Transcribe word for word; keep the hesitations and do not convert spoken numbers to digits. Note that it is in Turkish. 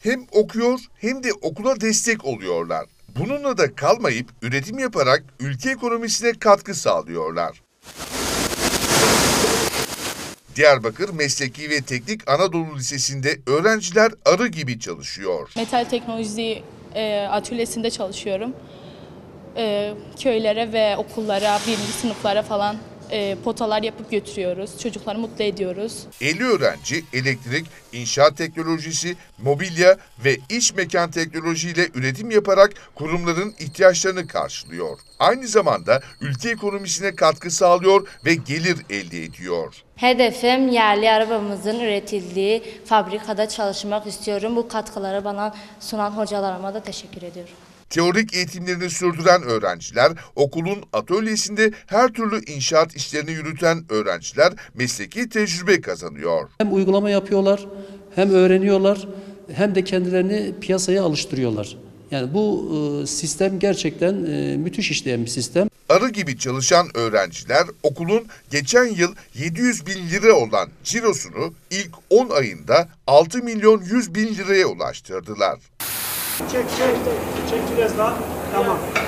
hem okuyor hem de okula destek oluyorlar. Bununla da kalmayıp üretim yaparak ülke ekonomisine katkı sağlıyorlar. Diyarbakır Mesleki ve Teknik Anadolu Lisesi'nde öğrenciler arı gibi çalışıyor. Metal teknoloji e, atölyesinde çalışıyorum. E, köylere ve okullara, birinci sınıflara falan e, potalar yapıp götürüyoruz. Çocukları mutlu ediyoruz. elli öğrenci elektrik, inşaat teknolojisi, mobilya ve iç mekan teknolojiyle üretim yaparak kurumların ihtiyaçlarını karşılıyor. Aynı zamanda ülke ekonomisine katkı sağlıyor ve gelir elde ediyor. Hedefim yerli arabamızın üretildiği fabrikada çalışmak istiyorum. Bu katkıları bana sunan hocalarıma da teşekkür ediyorum. Teorik eğitimlerini sürdüren öğrenciler, okulun atölyesinde her türlü inşaat işlerini yürüten öğrenciler mesleki tecrübe kazanıyor. Hem uygulama yapıyorlar, hem öğreniyorlar, hem de kendilerini piyasaya alıştırıyorlar. Yani bu e, sistem gerçekten e, müthiş işleyen bir sistem. Arı gibi çalışan öğrenciler okulun geçen yıl yedi yüz bin lira olan cirosunu ilk on ayında altı milyon yüz bin liraya ulaştırdılar. Çek çek. Çek biraz daha. Tamam.